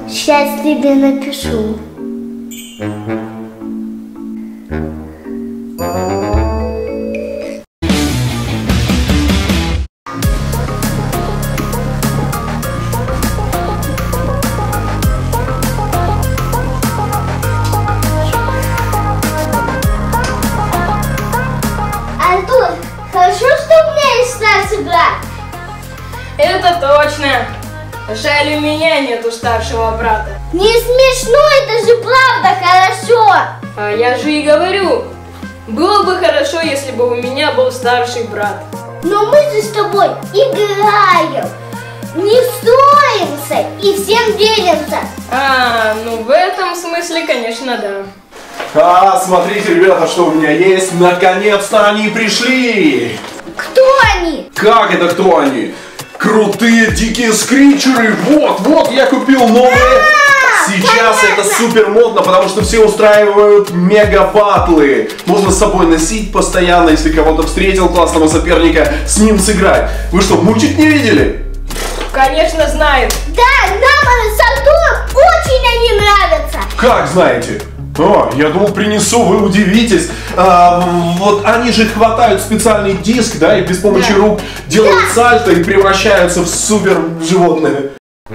Сейчас тебе напишу. Антон, хорошо, что у меня есть старший брат. Это точно. Жаль, у меня нету старшего брата. Не смешно, это же правда хорошо. А я же и говорю, было бы хорошо, если бы у меня был старший брат. Но мы же с тобой играем, не ссоримся и всем делимся. А, ну в этом смысле, конечно, да. Смотрите, ребята, что у меня есть. Наконец-то они пришли. Кто они? Как это кто они? Крутые дикие скричеры. Вот, я купил новые. Сейчас это супер модно, потому что все устраивают мега-баттлы. Можно с собой носить постоянно, если кого-то встретил, классного соперника, с ним сыграть. Вы что, мультик не видели? Конечно, знаю. Да, нам с Артуром очень они нравятся. Как знаете? Я думал, принесу, вы удивитесь. Вот они же хватают специальный диск, да, и без помощи рук делают сальто и превращаются в супер животное.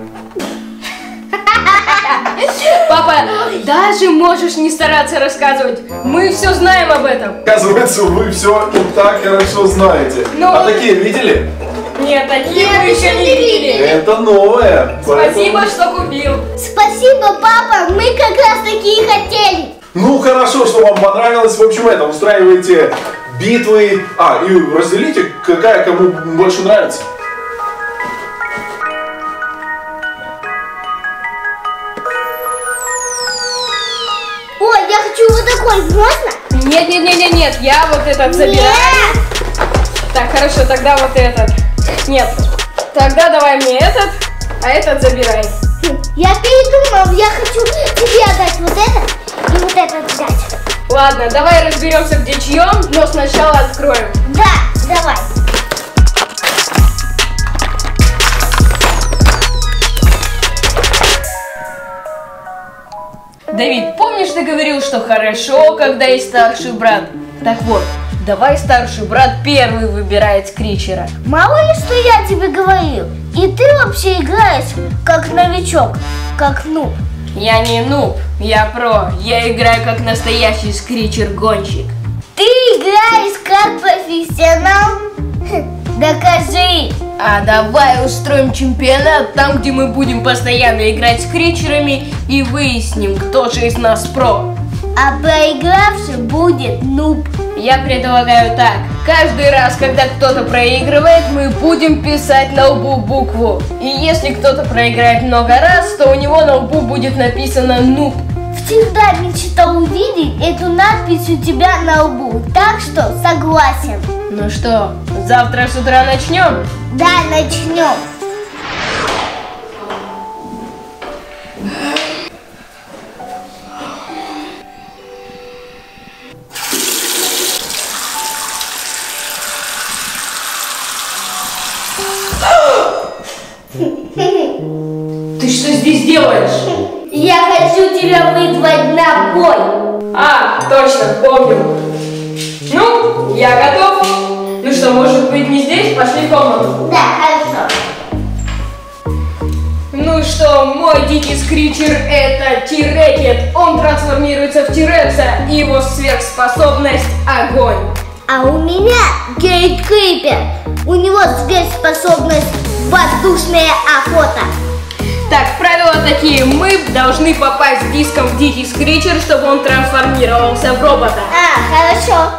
Папа, даже можешь не стараться рассказывать. Мы все знаем об этом. Оказывается, вы все так хорошо знаете. А такие видели? Нет, такие мы еще не видели. Это новое. Спасибо, что купил. Спасибо, папа, мы как раз такие хотели. Ну, хорошо, что вам понравилось. В общем, устраивайте битвы. И разделите, какая кому больше нравится. Ой, я хочу вот такой, можно? Нет, я вот этот забираю. Нет. Так, хорошо, тогда вот этот. Нет, тогда давай мне этот, а этот забирай. Я передумал, я хочу тебе отдать вот это и вот это взять. Ладно, давай разберемся, где чье, но сначала откроем. Да, давай. Давид, помнишь, ты говорил, что хорошо, когда есть старший брат? Так вот, давай старший брат первый выбирает скричера. Мало ли, что я тебе говорил. И ты вообще играешь как новичок, как нуб. Я не нуб, я про. Я играю как настоящий скричер-гонщик. Ты играешь как профессионал? Докажи. А давай устроим чемпионат там, где мы будем постоянно играть с скричерами и выясним, кто же из нас про. А проигравший будет нуб. Я предлагаю так. Каждый раз, когда кто-то проигрывает, мы будем писать на лбу букву. И если кто-то проиграет много раз, то у него на лбу будет написано «нуб». Всегда мечтал увидеть эту надпись у тебя на лбу. Так что согласен. Ну что, завтра с утра начнем? Да, начнем. Ты что здесь делаешь? Я хочу тебя вызвать на бой. А, точно, помню. Ну, я готов. Ну что, может быть, не здесь? Пошли в комнату. Да, хорошо. Ну что, мой дикий скричер это Тирекет. Он трансформируется в Тирекса, и его сверхспособность огонь. А у меня Гейткрипер. У него сверхспособность воздушная охота. Так, правила такие. Мы должны попасть диском в дикий скричер, чтобы он трансформировался в робота. Хорошо.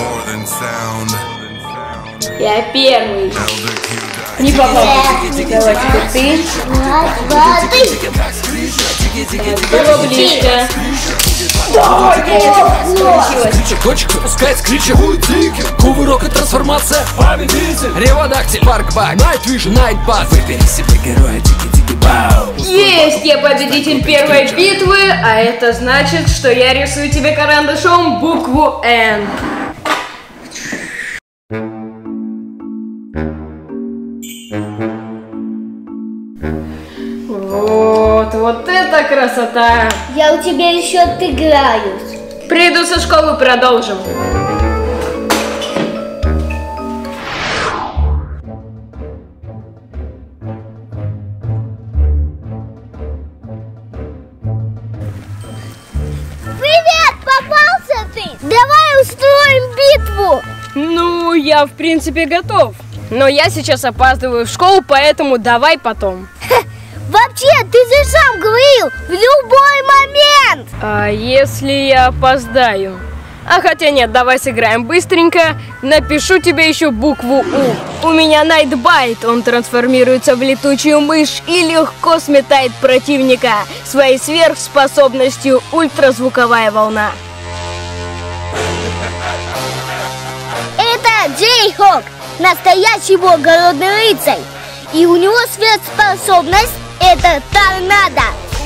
Я первый. Не попал. Давай теперь ты. Два, ты. Было близко. Скричер гонщик выпускает скричер. Кувырок и трансформация. Победитель. Реводактиль. Паркбак. Найтвиш. Найтбат. Выбери себе героя. Дикий бау. Есть, я победитель первой битвы, а это значит, что я рисую тебе карандашом букву N. Вот, Вот это красота! Я у тебя еще отыграюсь. Приду со школы, продолжим. Привет, попался ты? Давай устроим битву. Ну, я в принципе готов. Но я сейчас опаздываю в школу, поэтому давай потом. Вообще, ты же сам говорил, в любой момент. А если я опоздаю? А хотя нет, давай сыграем быстренько. Напишу тебе еще букву У. У меня Найтбайт. Он трансформируется в летучую мышь и легко сметает противника своей сверхспособностью ультразвуковая волна. Это Джейхок, настоящий благородный рыцарь. И у него сверхспособность — это торнадо.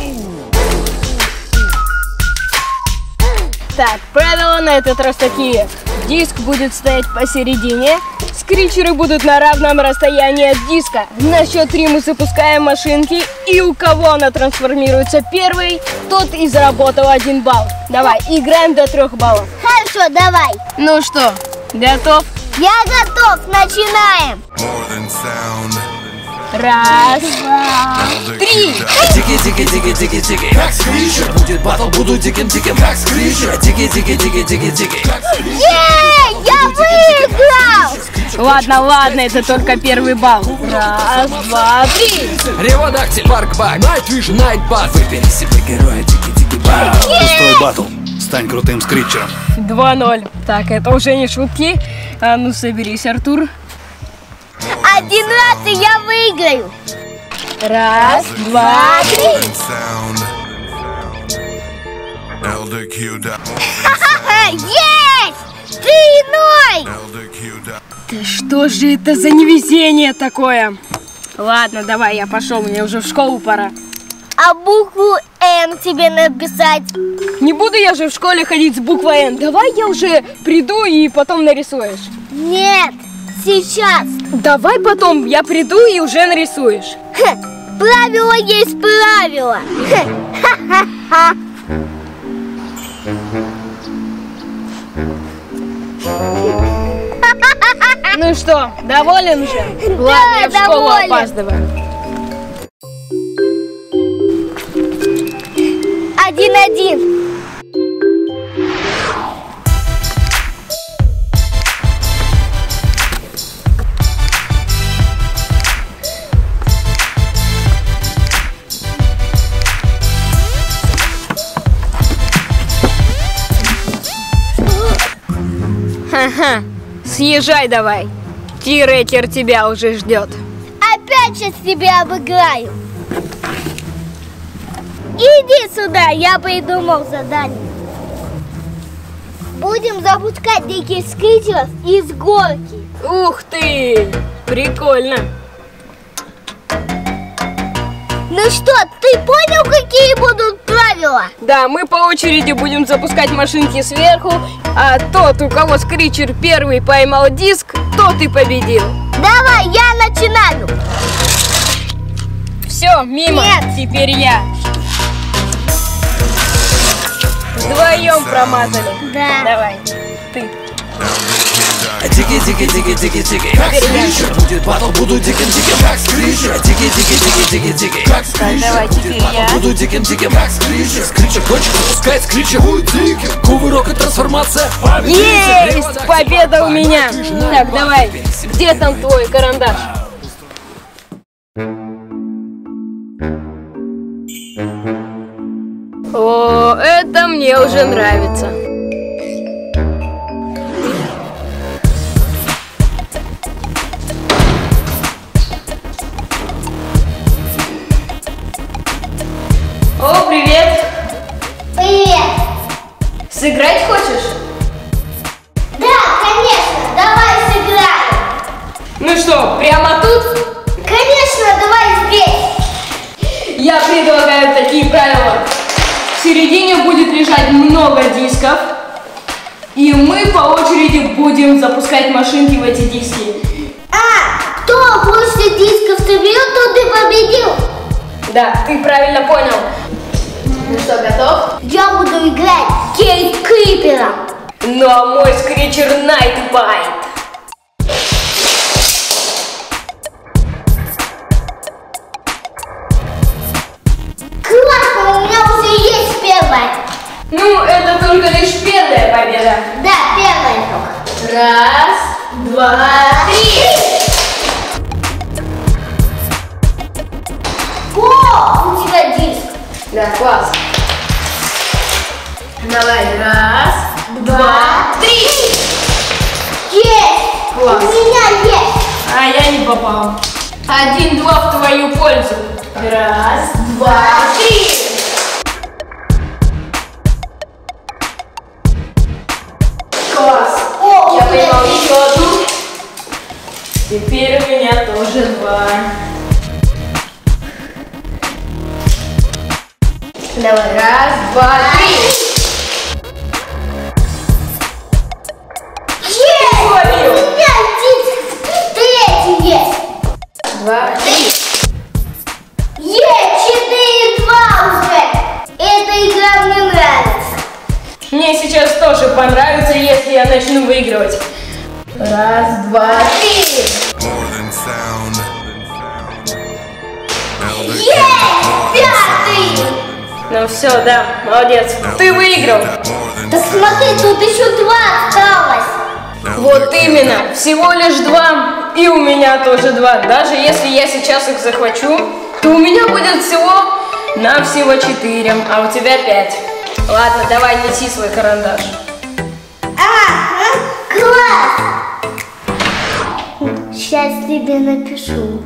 Так, правила на этот раз такие. Диск будет стоять посередине. Скричеры будут на равном расстоянии от диска. На счет 3 мы запускаем машинки. И у кого она трансформируется первый, тот и заработал 1 балл. Давай, играем до 3 баллов. Хорошо, давай. Ну что, готов? Я готов, начинаем. Раз, два, 3. Дикий, как скричер. Будет батл, буду диким, как скричер. Дикий. Я выиграл! Ладно, это только первый балл. Раз, два, 3. Реводактиль, Паркбак, Найтвиш, Найтбат. Выбери себе героя, дикий бат. Устрой батл. Стань крутым скричером. 2-0. Так, это уже не шутки. А ну соберись, Артур. 1 раз и я выиграю. Раз, два, 3. Есть! 3-0! Да что же это за невезение такое? Ладно, давай, я пошел, мне уже в школу пора. А букву Н тебе написать? Не буду я же в школе ходить с буквой Н. Давай я уже приду и потом нарисуешь. Нет, сейчас. Давай потом я приду и уже нарисуешь. Правило есть правило. Ха-ха-ха. Ну что, доволен же? Ладно, я в школу доволен. опаздываю. 1-1. Ха-ха, съезжай давай. Тирекер тебя уже ждет. Опять сейчас тебя обыграю. Иди сюда, я придумал задание. Будем запускать диких скричеров из горки. Ух ты, прикольно. Ну что, ты понял, какие будут правила? Да, мы по очереди будем запускать машинки сверху, а тот, у кого скричер первый поймал диск, тот и победил. Давай, я начинаю. Все, мимо. Нет. Теперь я. Вдвоем промазали. Да. Давай, ты. Дикий, как скричер. Будет батл, буду диким, как скричер. Дикий, как скричер. давай, теперь я. Буду диким, как скричер. Скричер хочет запускать скричер. Будет диким. Кувырок и трансформация. Есть! Победа у меня! Так, давай, где там твой карандаш? О, это мне уже нравится. О, привет! Привет. Сыграть хочешь? Да, конечно, давай сыграем. Ну что, прямо тут? Конечно, давай здесь. Я предлагаю такие правила. В середине будет лежать много дисков, и мы по очереди будем запускать машинки в эти диски. Кто больше дисков соберет, тот и победил. Да, ты правильно понял. Ну что, готов? Я буду играть Кейт Крипером. Ну а мой скричер Найтбайт. Классно, у меня уже есть первая. Ну, это только лишь первая победа. Да, первая только. Раз, два, три. О, у тебя диск. Да, класс. Давай, раз, два, три. Есть. Класс. У меня есть. А я не попал. 1-2 в твою пользу. Раз, два, три. Класс. О, Я у меня поймал есть. еще одну. Теперь у меня тоже 2. Давай, раз, два, три. Есть. У Словил. меня диск. Третий есть. 2, 3. Есть 4-2 уже. Эта игра мне нравится. Мне сейчас тоже понравится, если я начну выигрывать. Раз, два, три. Есть. 5. Ну все, да, молодец. Ты выиграл. Так смотри, тут еще 2 осталось. Вот именно, всего лишь 2. И у меня тоже 2. Даже если я сейчас их захвачу, то у меня будет всего 4, а у тебя 5. Ладно, давай неси свой карандаш. Класс. Сейчас тебе напишу.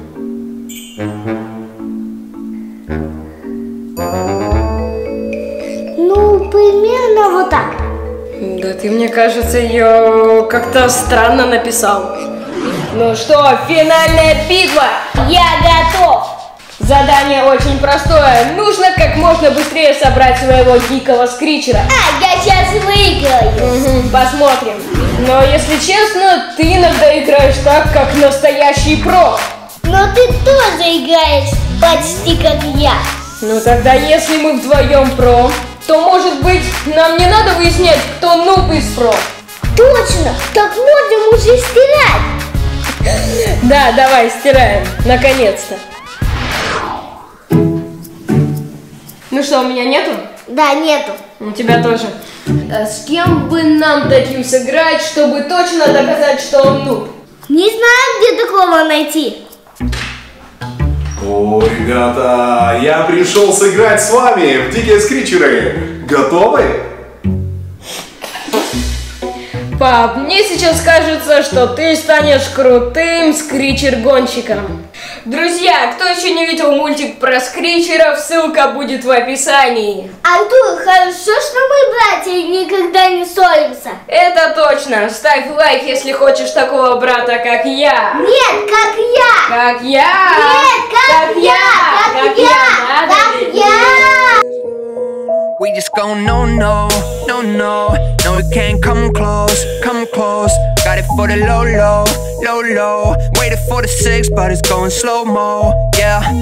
Ну, примерно вот так. Да ты, мне кажется, ее как-то странно написал. Ну что, финальная битва. Я готов. Задание очень простое. Нужно как можно быстрее собрать своего дикого скричера. Я сейчас выиграю. Посмотрим. Но если честно, ты иногда играешь так, как настоящий про. Но ты тоже играешь почти как я. Ну тогда, если мы вдвоем про, то, может быть, нам не надо выяснять, кто нуб из про. Точно. Так можем уже стирать. Да, давай, стираем. Наконец-то. Ну что, у меня нету? Да, нету. У тебя тоже. А с кем бы нам таким сыграть, чтобы точно доказать, что он нуб? Не знаю, где такого найти. О, ребята, я пришел сыграть с вами в Дикие Скричеры. Готовы? Пап, мне сейчас кажется, что ты станешь крутым скричер-гонщиком. Друзья, кто еще не видел мультик про скричеров, ссылка будет в описании. Артур, хорошо, что мы, братья, никогда не ссоримся. Это точно. Ставь лайк, если хочешь такого брата, как я. Нет, как я. Как я. Нет, как я. Как я. Надо Как ли? я. We just gon' no, we can't come close. Got it for the low, waited for the 6, but it's going slow-mo, yeah.